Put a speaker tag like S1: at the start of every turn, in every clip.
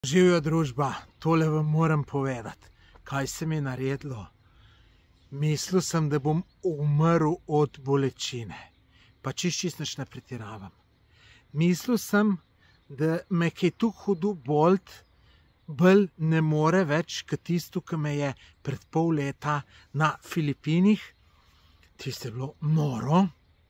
S1: Živjo družba, tole vam moram povedati, kaj se mi je naredilo. Mislil sem, da bom umrl od bolečine, pa čist nič ne pretiravam. Mislil sem, da me kaj tu hudo bolt, bolj ne more več, kot tisto, ki me je pred pol leta na Filipinih. Tisto je bilo noro.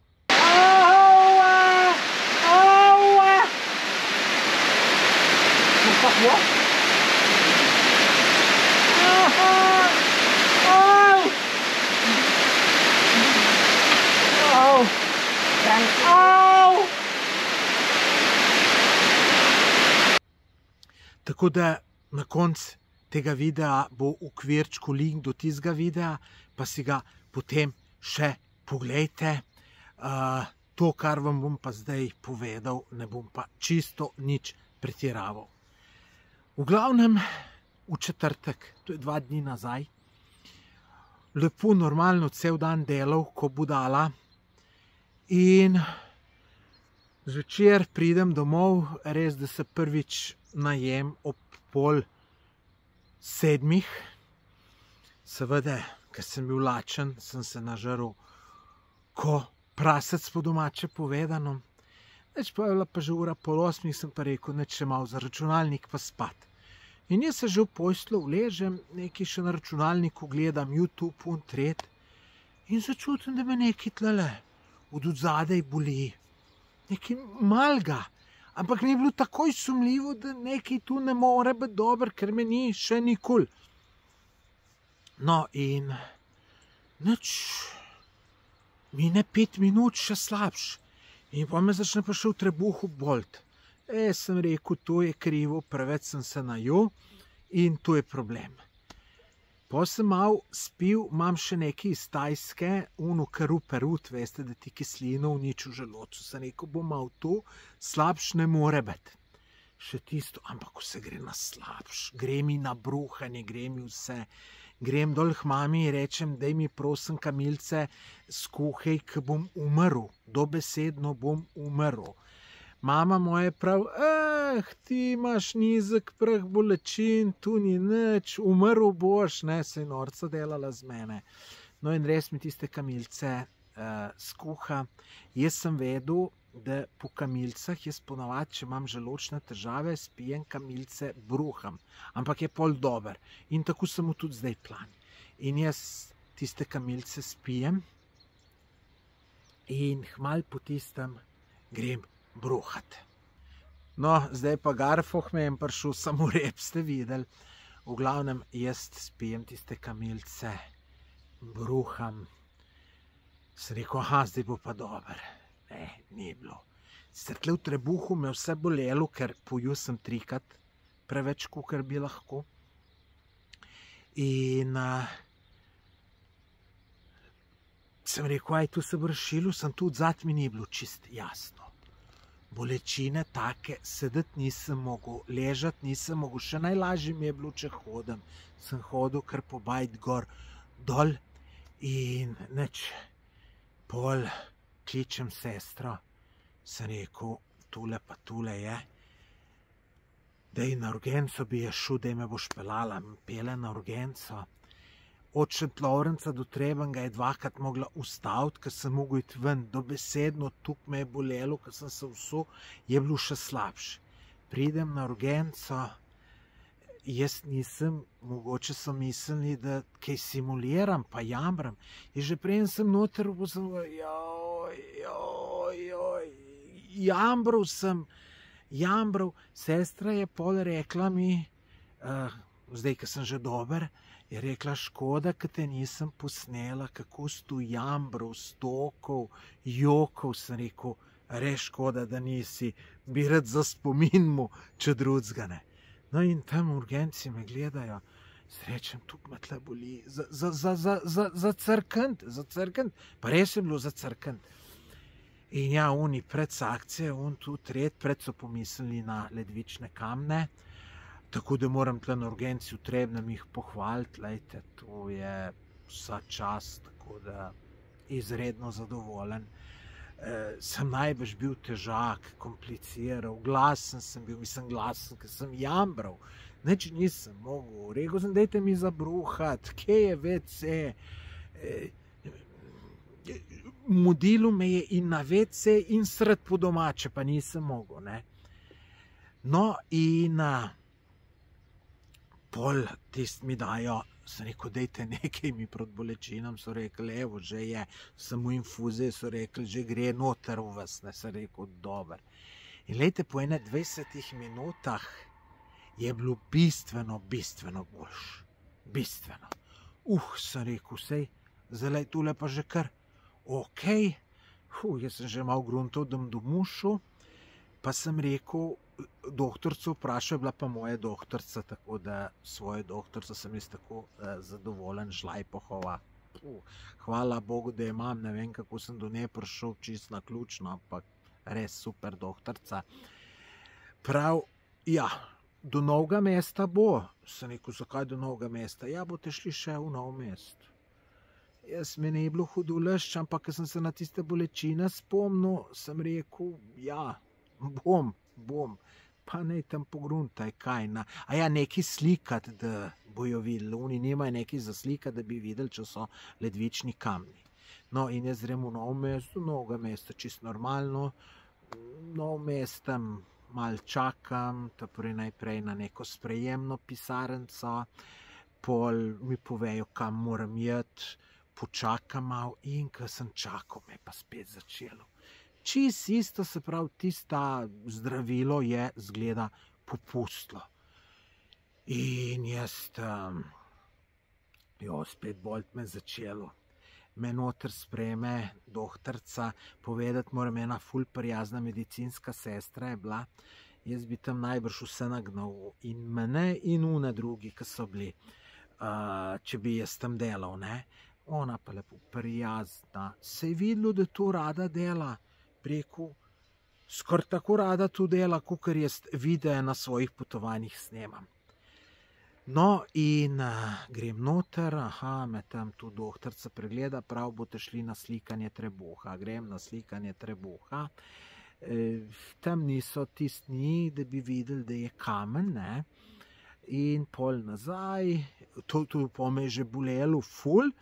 S1: Tako da na koncu tega videa bo v okvirčku link do tistega videa, pa si ga potem še poglejte. To, kar vam bom pa zdaj povedal, ne bom pa čisto nič pretiraval. V glavnem, v četrtek, to je 2 dni nazaj, lepo normalno cel dan delal, ko budala, in zvečer pridem domov, res, da se prvič najem ob 6:30. Seveda, ker sem bil lačen, sem se nažrl ko prasec, po domače povedano. Neč pa je bila pa že ura 7:30, sem pa rekel, neč še malo za računalnik pa spat. In jaz se že v posteljo vležem, nekaj še na računalniku gledam, YouTube in tret, in začutim, da me nekaj tlele od odzadaj boli. Nekaj malega, ampak mi je bilo takoj sumljivo, da nekaj tu ne more biti dobro, ker me ni še nikoli. No in nič, mine 5 minut, še slabš. In pa me začne pa še v trebuhu bolt. Sem rekel, to je krivo, preveč sem se najel in to je problem. Pa sem malo spil, imam še nekaj iz Tajske, karuperut, veste, da ti kislino uniči v želodcu. Sem rekel, bom malo to, slabš ne more biti. Še tisto, ampak vse gre na slabš, gre mi na bruhanje, gre mi vse. Grem dol k mami in rečem, daj mi prosim kamilice skuhaj, ke bom umrl, dobesedno bom umrl. Mama moja prav, ti imaš nizek prah bolečin, tu ni nič, umrl boš, ne, se je norca delala z mene. No in res mi tiste kamilice skuha. Jaz sem vedel, da po kamilcah, jaz ponavadi, če imam želodčne težave, spijem kamilice, bruham. Ampak je pol dober. In tako sem mu tudi zdaj plan. In jaz tiste kamilice spijem in hmal po tistem grem bruhat. No, zdaj pa garfoh me je prišel, samo rep ste videli. V glavnem, jaz spijem tiste kamilice, bruham. Sem rekel, zdaj bo pa dober. Ne, ni bilo. Sicer v trebuhu me vse bolelo, ker pojel sem 3-krat preveč, kakor bi lahko. In sem rekel, tu se bo razšilil, sem tu odzad mi ni bilo čist jasno. Bolečine take, sedeti nisem mogel, ležati nisem mogel, še najlažje mi je bilo, če hodim. Sem hodil kar pobajt gor, dol in nič. Pol kličem sestro, sem rekel, tule pa tule je. Daj na urgenco bi je šel, daj me boš pelala, pele na urgenco. Od Šentlovrenca do Trebenga je 2-krat mogla ustaviti, ker sem mogel iti ven, dobesedno, tukaj me je bolelo, ker sem se vsul, je bilo še slabše. Pridem na urgenco, jaz nisem, mogoče so mislili, da kaj simuliram, pa jamram. In že prej sem noter, jambral sem, sestra je pol rekla mi, zdaj, ker sem že dober, je rekla, škoda, ker te nisem posnela, kako si tu jambral, stokal, jokal, sem rekel, res škoda, da nisi, bi rad za spomin mu, če drugega ne. No in tam urgenci me gledajo, srečem, tukaj me tle boli, zacrkant, pa res je bilo zacrkant. In ja, oni pred akcije, tu tret, pred so pomislili na ledvične kamne, tako da moram tle na urgenci v Trebnjem jih pohvaliti, lejte, to je vsa čast, tako da izredno zadovoljen. sem najbrž bil težak, kompliciral, glasen sem bil, glasen, ker sem jambral. Nič nisem mogel, rekel sem, dajte mi zabruhati, kje je WC. Mudilo me je in na WC in sred po domače, pa nisem mogel, ne. No, in pol tist mi dajo, sem rekel, dejte nekaj mi proti bolečinam, so rekli, evo, že je, sem v infuziji, so rekli, že gre noter v vas, ne, sem rekel, dober. In lejte, po 21 minutah je bilo bistveno boljš. Bistveno. Sem rekel, sej, zdaj tule pa že kar, okej. Jaz sem že malo gruntov, da bom domov šel, pa sem rekel, doktorico vprašal, je bila pa moja doktorica, tako da svojo doktorico sem jaz tako zadovoljen, Žlajpohova. Hvala Bogu, da je imam, ne vem, kako sem do nje prišel čist naključno, ampak res super doktorica. Prav, ja, do Novega mesta bo. Sem rekel, zakaj do Novega mesta? Ja, boste šli še v Novo mesto. Jaz mi ne bilo hudo lešč, ampak ker sem se na tiste bolečine spomnil, sem rekel, ja, bom, pa naj tam pogruntaj, kaj. A ja, nekaj slikati, da bojo videli. Oni nimajo nekaj za slikati, da bi videli, če so ledvični kamni. No, in jaz grem v Novo mesto, Novega mesta, čisto normalno. Novo mesto malo čakam, najprej na neko sprejemno pisarnico, pol mi povejo, kam moram iti, počakam malo in ko sem čakal, me pa spet začelo. Čist isto, se pravi, tista zdravilo je zgleda popustilo. In jaz, spet bolt me začelo. Me noter sprejme doktorica, povedati moram, ena ful prijazna medicinska sestra je bila, jaz bi tam najbrž vse nagnal, in mene in une drugi, ki so bili, če bi jaz tam delal, ne. Ona pa lepo prijazna, se je videlo, da to rada dela. Rekel, skoraj tako rada to dela, kakor jaz videe na svojih potovanjih snemam. No, in grem noter, me tam tu doktorica pregleda, prav boste šli na slikanje trebuha. Grem na slikanje trebuha. Tam niso tistni, da bi videli, da je kamen, ne. In pol nazaj, to me je že bolelo ful,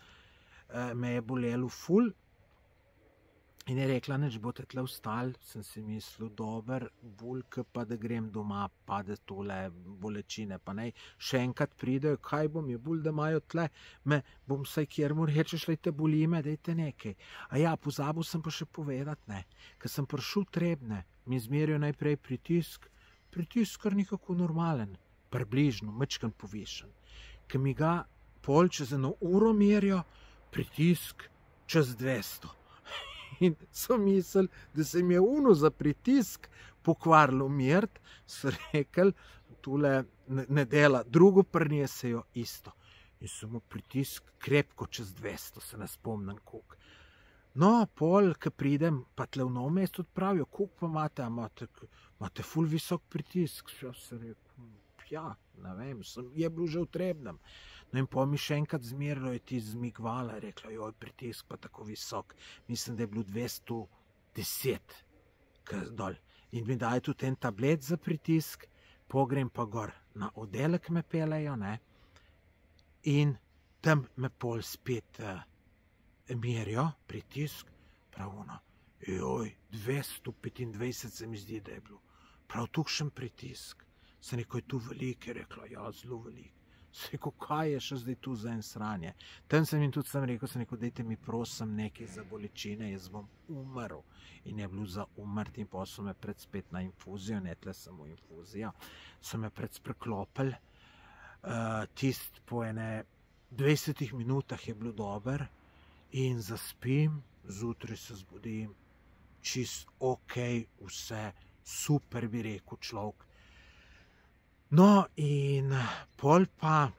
S1: in je rekla, neč boste tle vstali, sem si mislil, dober, bolj, pa da grem doma, pa da tole bolečine, pa naj še enkrat pridejo, kaj bom, je bolj, da imajo tle, bom vsaj kjer mu rečeš, lejte, boli me, dejte nekaj. A ja, pozabil sem pa še povedati, ne, ker sem prišel Trebne, mi zmerijo najprej pritisk, kar nekako normalen, približno, majčkeno povišen, ker mi ga pol čez 1 uro merijo, pritisk čez 200. In so mislili, da se mi je uno za pritisk pokvarilo mert, so rekli, tule ne dela, drugo prinesejo isto. In so mu pritisk krepko čez 200, se ne spomnim koliko. No, pol, ko pridem, pa tle v Novo mesto odpravijo, koliko pa imate ful visok pritisk. Ja, sem rekel, ja, ne vem, je bilo že v Trebnem. No in pol mi še enkrat zmerilo je ti zmigvala, rekla, joj, pritisk pa tako visok. Mislim, da je bilo 210 dol. In mi dajo tudi en tablet za pritisk, pogrem pa gor na oddelek me pelejo, ne. In tam me pol spet merijo, pritisk, pravuno, joj, 225 se mi zdi, da je bilo. Prav tukšen pritisk. Se neko je tu velik, je rekla, ja, zelo velik. Se rekel, kaj je še zdaj tu za en sranje? Tam sem jim tudi rekel, dajte mi prosim nekaj za bolečine, jaz bom umrl. In je bilo za umrti in pa so me pred spet na infuzijo, ne tle samo infuzijo, so me pred preklopili. Tist po 20 minutah je bilo dober in zaspim, zjutraj se zbudim, čist okej, vse super, bi rekel človek. No, in pol pa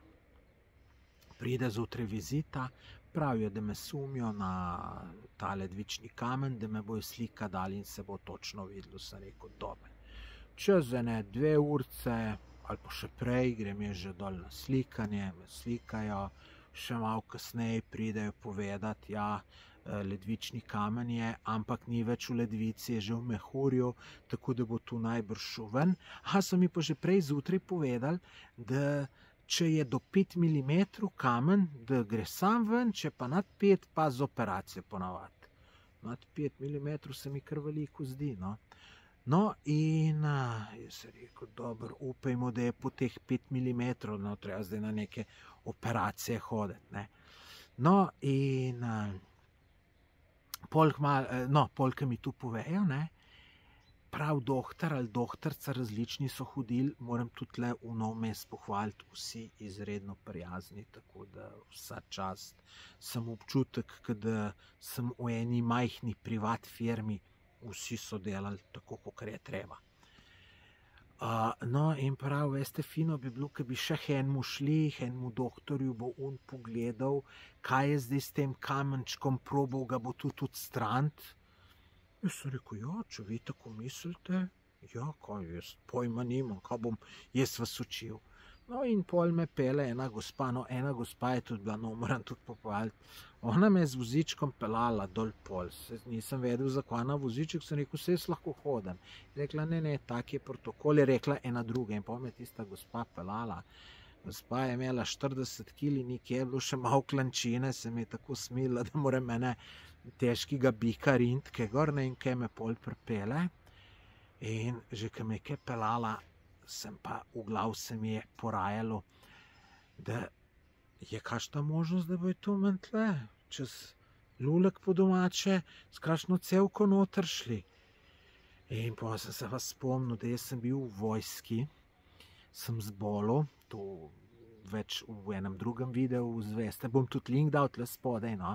S1: pride zjutraj vizita, pravijo, da me sumijo na ta ledvični kamen, da me bojo slika dali in se bo točno videlo, sem rekel, dober. Čez 2 urce, ali pa še prej, grem je že dol na slikanje, me slikajo, še malo kasneje pridejo povedati, ja, ledvični kamen je, ampak ni več v ledvici, je že v mehurju, tako da bo tu najbrž šel ven. So mi pa že prej zjutraj povedali, da če je do 5 mm kamen, da gre sam ven, če pa nad 5, pa z operacijo ponavadi. Nad 5 mm se mi kar veliko zdi, no. No, in jaz sem rekel, dobro, upajmo, da je po teh 5 mm, no, treba zdaj na neke operacije hoditi, ne. No, in pol, ki mi tu povejo, ne, prav doktor ali doktorica, različni so hodili, moram tudi le v Novem mestu pohvaliti, vsi izredno prijazni, tako da vsa čast, sem občutek, da sem v eni majhni privat firmi, vsi so delali tako, kot je treba. No, in prav, veste, fino bi bilo, ki bi še enemu šli, enemu doktorju bo on pogledal, kaj je zdaj s tem kamenčkom, probal ga bo tudi odstraniti. Jaz sem rekel, ja, če vi tako mislite, ja, kaj jaz pojma nimam, kaj bom jaz vas učil. No, in pol me pele ena gospa, no, ena gospa je tudi bila, no, moram tudi pohvaliti, ona me je z vozičkom pelala dol pol, nisem vedel, zakaj na voziček, sem rekel, se jaz lahko hodim. Rekla, ne, tak je protokol, je rekla ena druga, in pol me tista gospa pelala. Gospa je imela 40 kg, nekje je bilo še malo klančine, se mi je tako smila, da mora mene težkega bika rintke gor, in kaj me pol pripele. In že kaj me je kaj pelala, sem pa v glav se mi je porajalo, da je kakšna možnost, da bo to meni tle, čez lulek po domače, s kakšno cevko noter šli. In pa sem se vas spomnil, da jaz sem bil v vojski, sem zbolel, to več v enem drugem videu zveste, bom tudi link dal tle spodaj, no.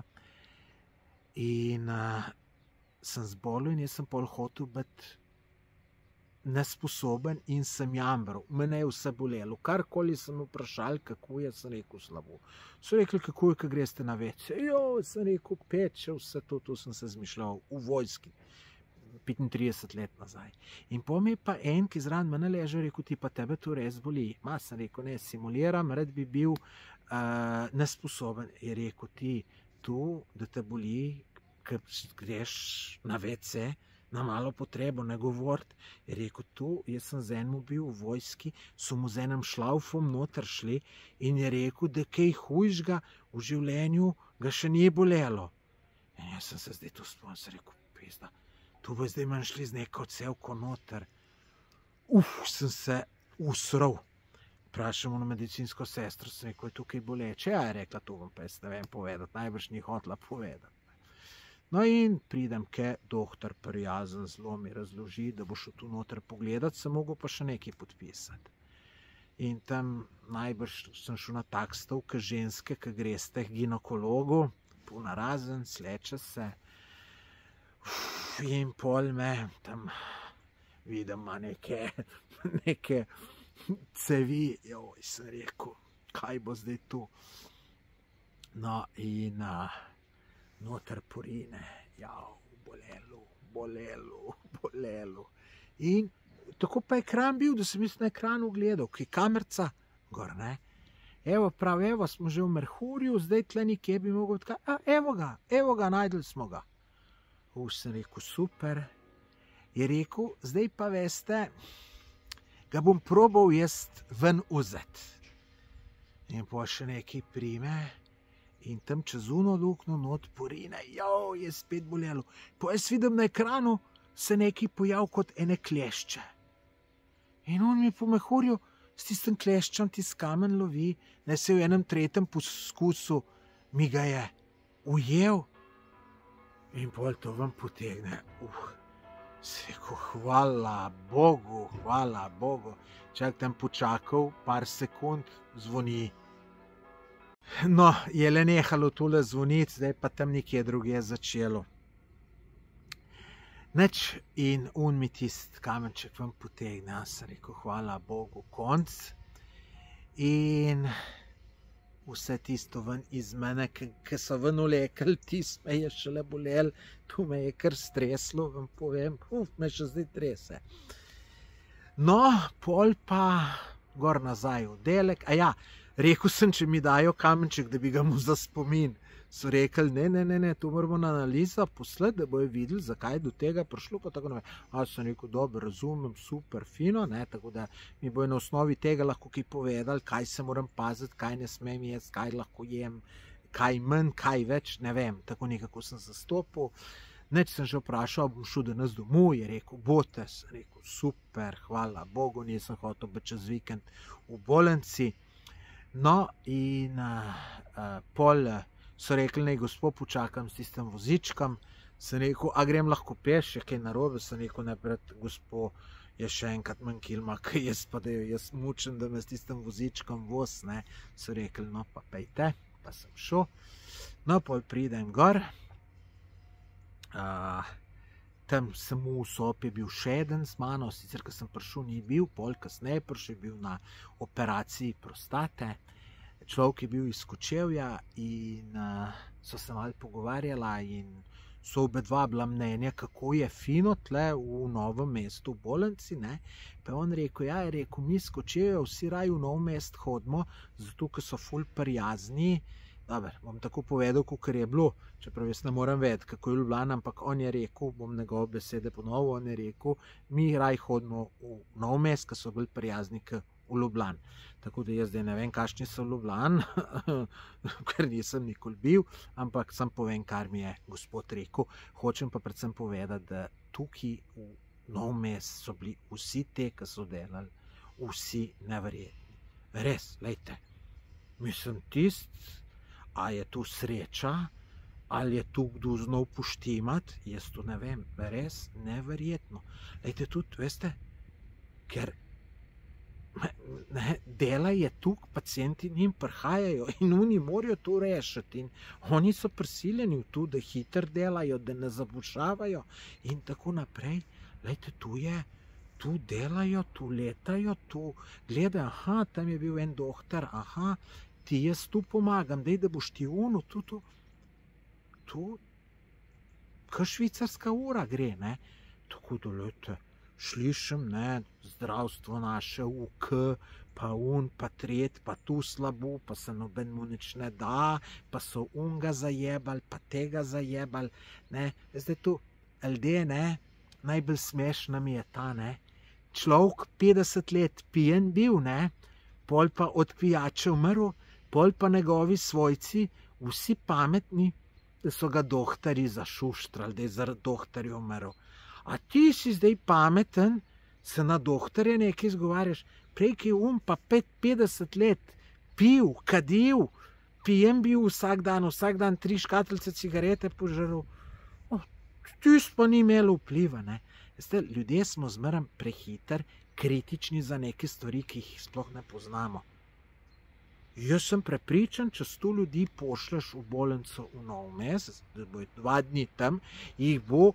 S1: In sem zbolel in jaz sem pol hotel biti nesposoben in sem jamral. Mene je vse bolelo. Karkoli sem vprašal, kako je, sem rekel slabo. So rekli, kako je, ko greste na WC. Jo, sem rekel, peče, vse to sem se zmišljal v vojski. 35 let nazaj. In po mi je pa en, ki zraven mene leže, rekel, ti pa tebe to res boli. Ma, sem rekel, ne, simuliram, rad bi bil nesposoben. Je rekel, ti tu, da te boli, ko greš na WC, na malo potrebo, ne govoriti. Je rekel, tu, jaz sem z enim bil v vojski, so mu z enim šlaufom noter šli in je rekel, da kaj hujšega v življenju ga še ni bolelo. In jaz sem se zdaj tu spomnil, sem rekel, pizda, tu bo zdaj manj šli z neko cevko noter. Sem se usral. Vprašam na medicinsko sestro, sem rekel, je tukaj boleče? Ja, je rekla, to vam pa jaz ne vem povedati, najbrž ni hotela povedati. No in pridem, ke doktor prijazen zelo mi razloži, da bo šel tu noter pogledati, sem mogel pa še nekaj podpisati. In tam najbrž sem šel na tak stav, ke ženske, ke greste k ginekologu, punarazen, sleče se. In pol me tam vidim, ima neke cevi, joj, sem rekel, kaj bo zdaj tu. No in noter porine, bolelo. In tako pa ekran bil, da sem jaz na ekranu gledal, ki je kamerca gor, ne. Evo, prav, evo, smo že v Merhurju, zdaj tle nekje bi mogel odkaj, evo ga, najdli smo ga. Sem rekel, super. Je rekel, zdaj pa veste, ga bom probal jaz ven vzeti. In pa še nekaj prime. In tam čez uno luknjo not porine, je spet bolelo. Pa jaz vidim na ekranu, se nekaj pojav kot ene klešče. In on mi po mehurju s tistim kleščem tis kamen lovi, ne se v enem tretjem poskusu mi ga je ujel. In pol to vam potegne. Se rekel, hvala Bogu. Čak tam počakal, par sekund, zvoni. No, je le nehalo tole zvoniti, zdaj pa tam nekje drugje začelo. Nič, in on mi tisti kamenček vam potegne, sem rekel, hvala Bogu, konc. In vse tisto ven iz mene, ki so ven ulekli, tisto me je šele bolel, tu me je kar streslo, vam povem, me še zdaj trese. No, pol pa gor nazaj v delek, rekel sem, če mi dajo kamenček, da bi ga mu za spomin. So rekli, ne, to moramo na analizo poslati, da bojo videli, zakaj je do tega prišlo, pa tako naprej. A sem rekel, dobro, razumem, super, fino, ne, tako da mi bojo na osnovi tega lahko kaj povedali, kaj se moram paziti, kaj ne smem jesti, kaj lahko jem, kaj manj, kaj več, ne vem, tako nekako sem zastopil. Neč sem že vprašal, bom šel danes domov, je rekel, bote, sem rekel, super, hvala Bogu, nisem hotel biti čez vikend v bolnici. No, in pol so rekli, naj gospod počakam s tistim vozičkom. Sem rekel, a grem lahko peš, je kaj narobe, sem rekel, najprej, gospod, je še enkrat manj kilma, kaj jaz pa da jaz mučem, da me s tistim vozičkom voz, ne. So rekli, no pa pejte, pa sem šel. No, pol pridem gor. Tam samo v sobi je bil še eden z mano, sicer, ko sem prišel, ni bil, pol kasneje prišel, je bil na operaciji prostate. Človek je bil iz Kočevja in so se malo pogovarjala in so oba dva bila mnenja, kako je fino tle v Novem mestu v bolnici, ne. Pa je on rekel, ja, je rekel, mi iz Kočevja vsi raje v Novo mest hodimo, zato, ker so ful prijazni. Dobar, bom tako povedal, kakor je bilo, čeprav jaz ne moram vedeti, kako je Ljubljana, ampak on je rekel, bom njegove besede ponovil, on je rekel, mi raj hodimo v Novo mest, ker so bolj prijazni kot v Ljubljani. Tako da jaz zdaj ne vem, kakšni so v Ljubljani, ker nisem nikoli bil, ampak sam povem, kar mi je gospod rekel. Hočem pa predvsem povedati, da tukaj v Novo mest so bili vsi te, ki so delali, vsi neverjetni. Res, lejte, mislim tisti, a je tu sreča, ali je tu kdo znal poštimati, jaz to ne vem, res neverjetno. Lejte tudi, veste, ker dela je tukaj, pacienti njim prihajajo in oni morajo to rešiti in oni so prisiljeni v to, da hitro delajo, da ne zabušavajo in tako naprej. Lejte, tu delajo, tu letajo, tu gledajo, aha, tam je bil en doktor, aha, ti jaz tu pomagam, dej, da boš ti ono, tu, kot švicarska ura gre, ne. Tako da, lejte, slišim, ne, zdravstvo naše, pa pa tret, pa tu slabo, pa se nobenemu nič ne da, pa so unga zajebali, pa tega zajebali, ne. Zdaj tu, ljudje, ne, najbolj smešna mi je ta, ne, človek 50 let pijen bil, ne, pol pa od pijače umrl, pol pa njegovi svojci, vsi pametni, da so ga dohtarji zašuštrali, da je zaradi dohtarja umrl. A ti si zdaj pameten, se na dohtarje nekaj izgovarjaš, prej ki je pa 50 let pil, kadil, pijen bil vsak dan 3 škatlice cigarete požrl. Tisto pa ni imelo vpliva, ne. Veste, ljudje smo zmeraj prehiter, kritični za neke stvari, ki jih sploh ne poznamo. Jaz sem prepričan, če 100 ljudi pošlješ v bolnico v Novo mesto, da bo 2 dni tam, jih bo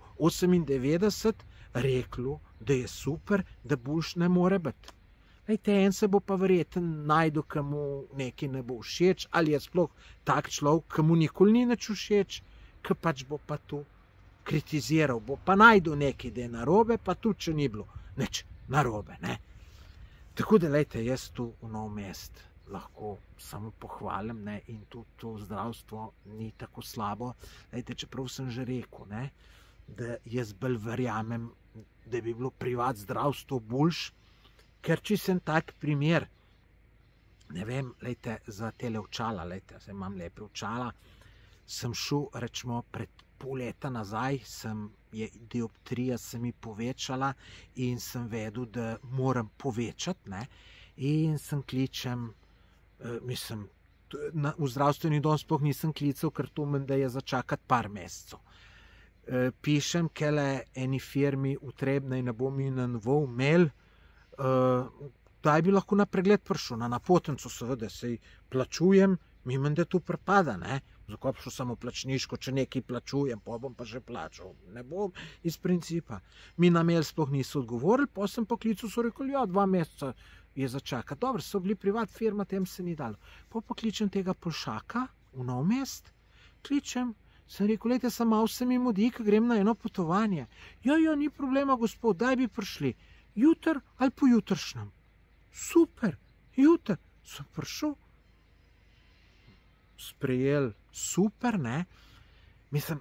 S1: 98 reklo, da je super, da boljš ne more biti. Lejte, en se bo pa verjeten najdu, ki mu nekaj ne bo všeč, ali je sploh tak človek, ki mu nikoli ni nič všeč, ki pač bo pa to kritiziral, bo pa najdu nekaj, da je narobe, pa tudi, če ni bilo nič narobe, ne. Tako da, lejte, jaz tu v Novo mesto lahko samo pohvalim, ne, in tudi to zdravstvo ni tako slabo. Lejte, čeprav sem že rekel, ne, da jaz bolj verjamem, da bi bilo privat zdravstvo boljše, ker če sem tak primer, ne vem, lejte, za tele očala, lejte, zdaj imam lepe očala, sem šel, rečemo, pred pol leta nazaj, dioptrija se mi povečala in sem vedel, da moram povečati, ne, in sem kličem, mislim, v zdravstveni dom sploh nisem klical, ker to menda je začakati par mesecev. Pišem kele eni firmi v Trebnjem, ne bom imenoval, mail, kdaj bi lahko na pregled prišel, na napotnico seveda, saj plačujem, mi menda to pripada, ne, zakaj bi šel samo plačniško, če nekaj plačujem, pa bom pa že plačal, ne bom iz principa. Mi na mail sploh niso odgovorili, pa sem poklical, so rekli, ja, 2 meseca je začakati. Dobro, so bili privat firma, tem se ni dalo. Pa kličem tega Polšaka v Novo mesto, kličem, sem rekel, lejte, sem malo se mi mudi, ko grem na eno potovanje. Ja, ni problema, gospod, daj bi prišli. Jutr ali pojutršnjem. Super, jutr. Sem prišel. sprejeli super, ne. Mislim,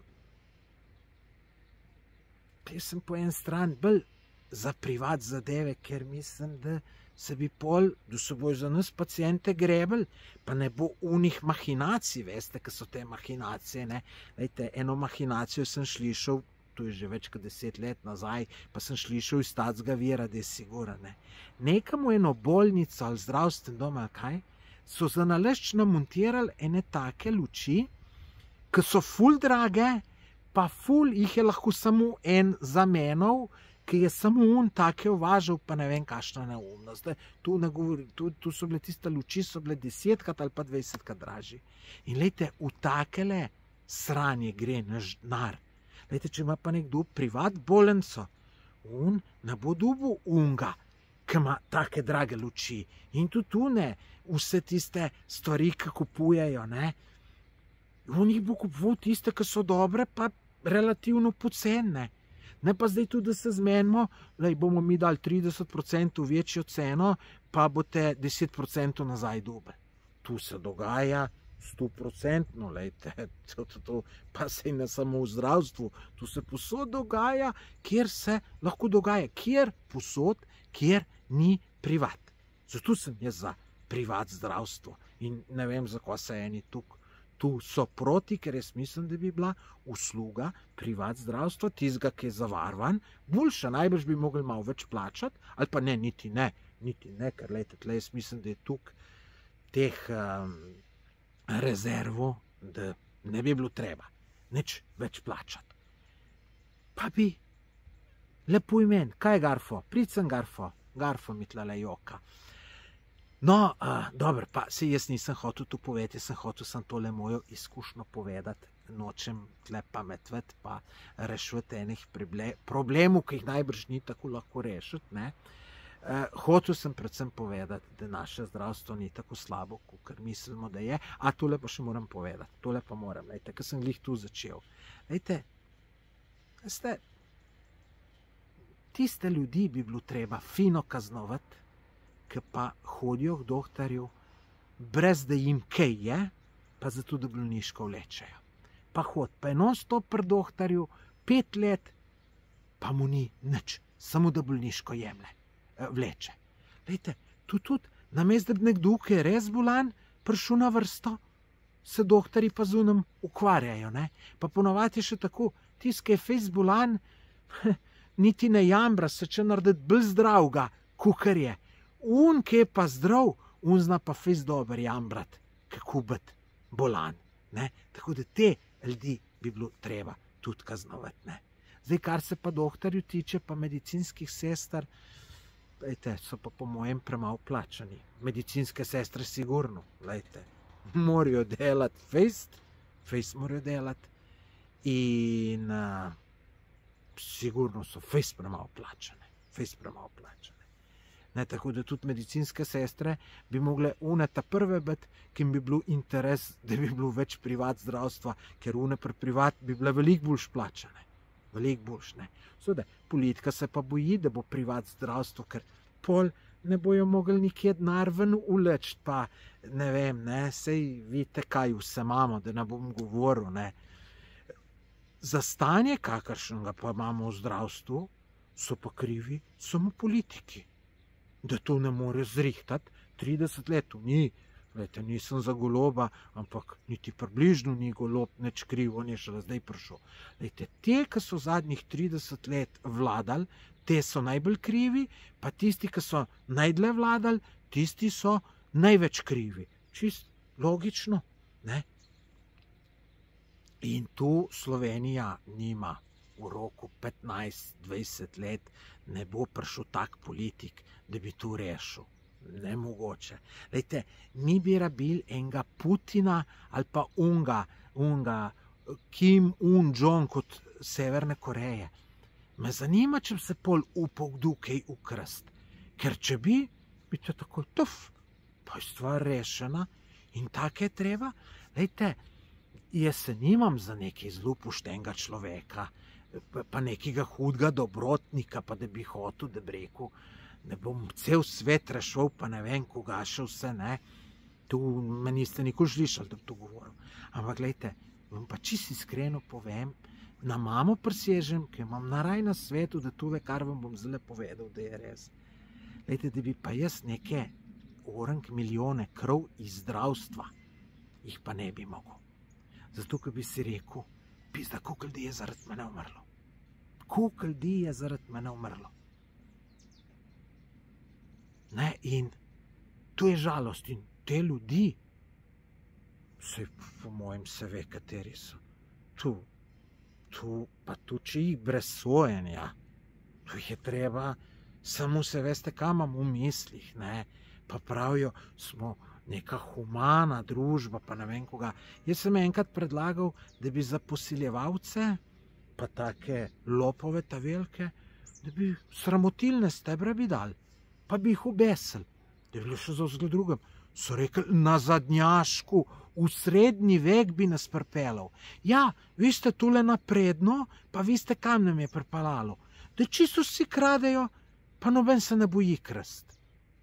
S1: jaz sem po en stran bolj za privat zadeve, ker mislim, da se bi pol, da se bojo za nas paciente grebel, pa ne bo unih mahinacij, veste, kaj so te mahinacije, ne. Lejte, eno mahinacijo sem slišal, to je že več kot 10 let nazaj, pa sem slišal iz tacga vira, da je sigurno, ne. Nekam v eno bolnico ali zdravstven dom ali kaj, so za nalašč namontirali ene take luči, ki so ful drage, pa ful jih je lahko samo en zamenjal, ki je samo take uvažal, pa ne vem kakšna neumnost. Tu ne govorim, tu so bile tiste luči, so bile 10krat ali pa 20krat dražji. In lejte, v takele sranje gre naš denar. Lejte, če ima pa nekdo privat bolnico, ne bo dobil unga, ki ima take drage luči. In tudi tu ne, vse tiste stvari, ki kupujejo, ne. On jih bo kupoval tiste, ki so dobre, pa relativno pocenne. Ne pa zdaj tudi, da se zmenimo, da bomo mi dali 30% večjo ceno, pa boste 10% nazaj dobili. Tu se dogaja 100%, lejte, to pa se ne samo v zdravstvu, tu se posod dogaja, kjer se lahko dogaja, kjer posod, kjer ni privat. Zato sem jaz za privat zdravstvo in ne vem, zakaj se eni tukaj. Tu so proti, ker jaz mislim, da bi bila usluga privat zdravstva, tistega, ki je zavarovan, boljša, najbrž bi mogli malo več plačati, ali pa ne, niti ne, ker lejte, tle jaz mislim, da je tukaj teh rezervov, da ne bi bilo treba nič več plačati. Pa bi lepo imen, kaj je Garfo? Pricem Garfo, Garfo mi tlele joka. No, dobro, pa se jaz nisem hotel tu povedati, jaz sem hotel sem tole mojo izkušnjo povedati, nočem tle pametvati, pa rešiti enih problemov, ki jih najbrž ni tako lahko rešiti, ne. Hotel sem predvsem povedati, da naše zdravstvo ni tako slabo, kot mislimo, da je, a tole pa še moram povedati, tole pa moram, lejte, ker sem glih tu začel. Lejte, tiste ljudi bi bilo treba fino kaznovati, ki pa hodijo k doktorju, brez da jim kaj je, pa zato, da bolniško vlečejo. Pa hod, pa je non-stop pri doktorju 5 let, pa mu ni nič, samo da bolniško jemlje, vleče. Lejte, tudi, namesto da bi nekdo, ki je res bolan, prišel na vrsto, se doktorji pa z unim ukvarjajo, ne. Pa ponovadi je še tako, tisti, ki je fejst bolan, niti ne jambra, se če narediti bolj zdravga, kakor je. Ki je pa zdrav, zna pa fejst dober jambrat, kako biti bolan, ne. Tako da te ljudi bi bilo treba tudi kaznovati, ne. Zdaj, kar se pa doktorju tiče, pa medicinskih sester, lejte, so pa po mojem premalo plačani. Medicinske sestre sigurno, lejte, morajo delati fejst morajo delati in sigurno so fejst premalo plačane. Ne, tako da tudi medicinske sestre bi mogle ta prve biti, ki jim bi bil interes, da bi bilo več privat zdravstva, ker pri privat bi bile veliko boljš plačane. Veliko boljš, ne. Seveda, politika se pa boji, da bo privat zdravstvo, ker pol ne bojo mogli nikjer denar ven uleči, pa ne vem, ne, sej vidite, kaj vse imamo, da ne bom govoril, ne. Za stanje, kakršnega pa imamo v zdravstvu, so pa krivi samo politiki. Da to ne more zrihtati 30 let, ni, lejte, nisem za Goloba, ampak niti približno ni Golob nič kriv, on je šele zdaj prišel. Lejte, te, ki so zadnjih 30 let vladali, te so najbolj krivi, pa tisti, ki so najdlje vladali, tisti so največ krivi. Čist logično, ne? In tu Slovenija nima. V roku 15-20 let ne bo prišel tak politik, da bi to rešil. Nemogoče. Lejte, mi bi rabili enega Putina ali pa unga Kim Un-jong kot Severne Koreje. Me zanima, če bi se pol upal kdo kaj ukrast. Ker če bi to tako pa je stvar rešena in tako je treba. Lejte, jaz se nimam za nekaj zelo poštenega človeka, pa nekega hudega dobrotnika, pa da bi hotel, da bi rekel, ne bom cel svet rešil, pa ne vem, koga še vse, ne. Tu me niste nikoli slišali, da bi to govoril. Ampak gledajte, vam pa čisto iskreno povem, na mamo prisežem, ki imam naraj na svetu, da tole, kar vam bom zdaj povedal, da je res. Gledajte, da bi pa jaz neke milijone krov iz zdravstva, jih pa ne bi mogel. Zato, ker bi si rekel, pizda, koliko ljudi je zaradi mene umrlo. Koliko ljudi je zaradi mene umrlo. Ne, in to je žalost. In te ljudi, po mojem se ve, kateri so. Pa tu, če jih brez sojenja, tu jih je treba, samo se veste, kam imam v mislih, ne. Pa pravijo, smo neka humana družba, pa ne vem koga. Jaz sem enkrat predlagal, da bi za posiljevalce, pa take lopove ta velike, da bi sramotilne stebre bi dali, pa bi jih obesili, da bi bilo še za vzgled drugem. So rekli, na zadnjašku, v srednji vek bi nas pripeljal. Ja, vi ste tule napredno, pa vi ste kam nam je pripeljalo. Da čisto vsi kradejo, pa noben se ne boji krst.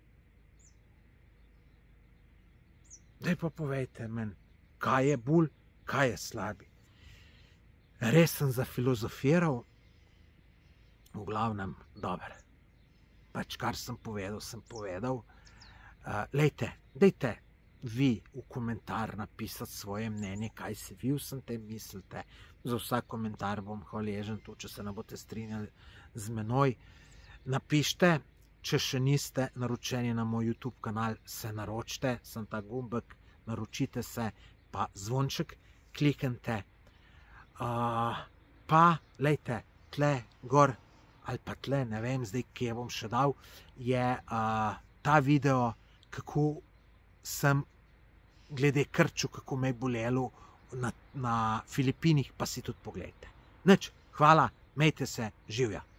S1: Daj pa povejte meni, kaj je bolj, kaj je slabi. Res sem zafilozofiral, v glavnem, dober. Pač kar sem povedal. Lejte, dajte vi v komentar napisati svoje mnenje, kaj si vi vsem tem mislite. Za vsak komentar bom hvaležen, tudi če se ne boste strinjali z menoj. Napište, če še niste naročeni na moj YouTube kanal, se naročite, sem ta gumbek, naročite se, pa zvonček kliknite. Pa, lejte, tle gor, ali pa tle, ne vem zdaj, kje bom še dal, je ta video, kako sem glede krču, kako me je bolelo na Filipinih, pa si tudi pogledajte. Nič, hvala, mejte se, živja.